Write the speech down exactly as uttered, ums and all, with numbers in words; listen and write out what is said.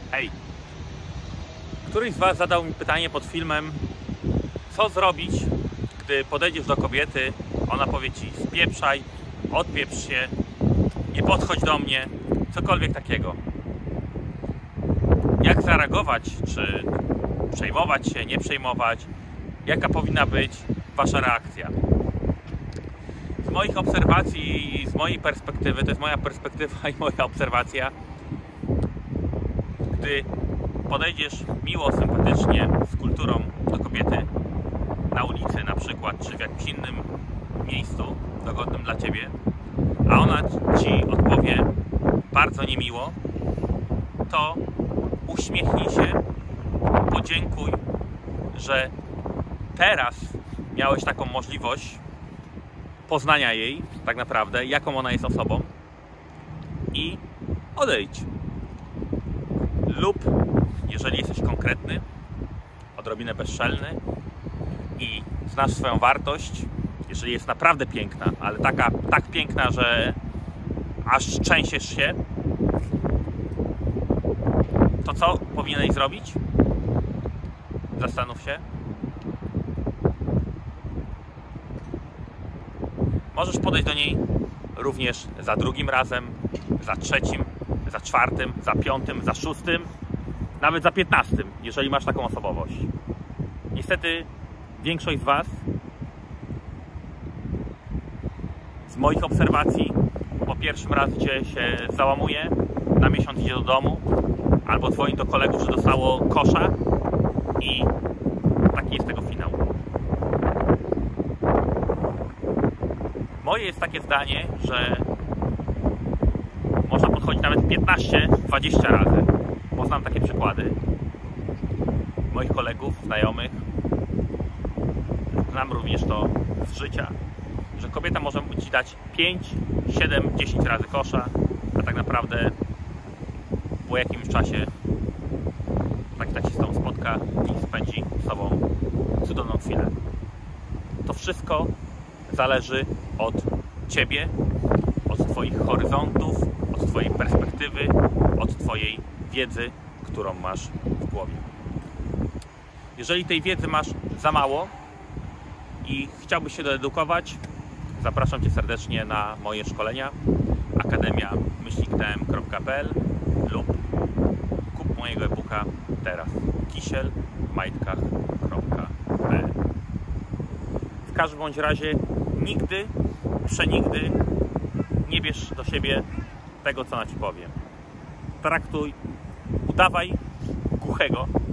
Hej! Któryś z Was zadał mi pytanie pod filmem, co zrobić, gdy podejdziesz do kobiety, ona powie Ci spieprzaj, odpieprz się, nie podchodź do mnie, cokolwiek takiego. Jak zareagować, czy przejmować się, nie przejmować, jaka powinna być Wasza reakcja? Z moich obserwacji i z mojej perspektywy, to jest moja perspektywa i moja obserwacja, gdy podejdziesz miło, sympatycznie, z kulturą do kobiety na ulicy na przykład, czy w jakimś innym miejscu dogodnym dla Ciebie, a ona Ci odpowie bardzo niemiło, to uśmiechnij się, podziękuj, że teraz miałeś taką możliwość poznania jej, tak naprawdę, jaką ona jest osobą, i odejdź. Lub, jeżeli jesteś konkretny, odrobinę bezczelny i znasz swoją wartość, jeżeli jest naprawdę piękna, ale taka, tak piękna, że aż trzęsiesz się, to co powinieneś zrobić? Zastanów się. Możesz podejść do niej również za drugim razem, za trzecim, za czwartym, za piątym, za szóstym, nawet za piętnastym, jeżeli masz taką osobowość. Niestety większość z Was, z moich obserwacji, po pierwszym razie się załamuje, na miesiąc idzie do domu, albo dzwoni do kolegów, że dostało kosza, i taki jest tego finał. Moje jest takie zdanie, że można podchodzić nawet piętnaście dwadzieścia razy. Bo znam takie przykłady moich kolegów, znajomych. Znam również to z życia, że kobieta może Ci dać pięć, siedem, dziesięć razy kosza, a tak naprawdę po jakimś czasie tak, tak się z Tobą spotka i spędzi z Tobą cudowną chwilę. To wszystko zależy od Ciebie, od Twoich horyzontów, od Twojej perspektywy, od Twojej wiedzy, którą masz w głowie. Jeżeli tej wiedzy masz za mało i chciałbyś się doedukować, zapraszam Cię serdecznie na moje szkolenia akademia myślnik t m kropka p l lub kup mojego e-booka teraz kisiel w majtkach kropka p l. W każdym bądź razie nigdy, przenigdy nie bierz do siebie tego, co ona Ci powie. Traktuj, udawaj głuchego,